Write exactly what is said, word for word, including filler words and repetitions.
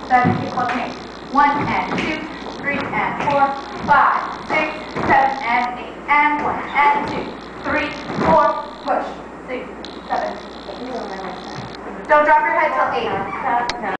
seven, keep closing. One and two, three and four, five, six, seven and eight, and one and two, three, four, push, six, seven, eight. Don't drop your head till eight.